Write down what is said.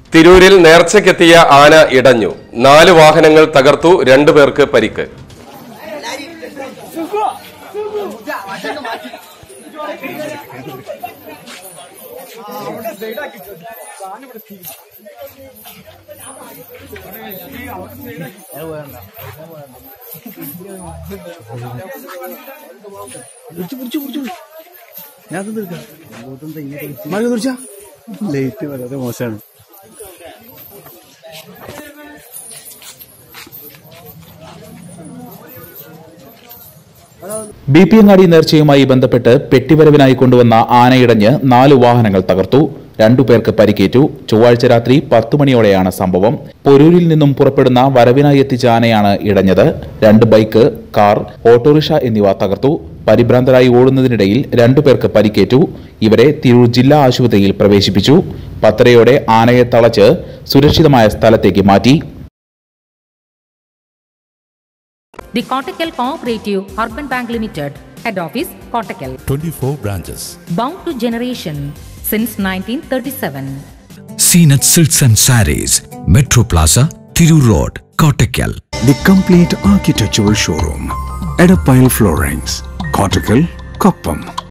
തിരൂരിൽ നേർച്ചയ്ക്കെത്തിയ ആന ഇടഞ്ഞു. 4 വാഹനങ്ങൾ തകർത്തു. 2 പേർക്ക് പരിക്ക്. ലേറ്റ് വളരെ മോശമാണ്. ബിപിയങ്ങാടി നേർച്ചയുമായി ബന്ധപ്പെട്ട് പെട്ടിവരവിനായി കൊണ്ടുവന്ന ആനയിടഞ്ഞ് 4 വാഹനങ്ങൾ തകർത്തു. 2 പേർക്ക് പരിക്കേറ്റു. ചൊവ്വാഴ്ച രാത്രി 10 മണിയോടെയാണ് സംഭവം. പൊരൂരിൽ നിന്നും പുറപ്പെടുന്ന വരവിനായി എത്തിച്ച ആനയാണ് ഇടഞ്ഞത്. 2 ബൈക്ക്, കാർ, ഓട്ടോറിക്ഷ എന്നിവ തകർത്തു. പരിഭ്രാന്തരായി ഓടുന്നതിനിടയിൽ 2 പേർക്ക് പരിക്കേറ്റു. ഇവരെ തിരൂർ ജില്ലാ ആശുപത്രിയിൽ പ്രവേശിപ്പിച്ചു. 10:30യോടെ ആനയെ തളച്ച് സുരക്ഷിതമായ സ്ഥലത്തേക്ക് മാറ്റി. The Kottakkal Cooperative Urban Bank Limited, Head Office, Kottakkal. 24 branches. Bound to generation since 1937. Seenat Silks and Sarees, Metro Plaza, Thiru Road, Kottakkal. The complete architectural showroom, Edapile Floorings, Kottakkal, Koppam.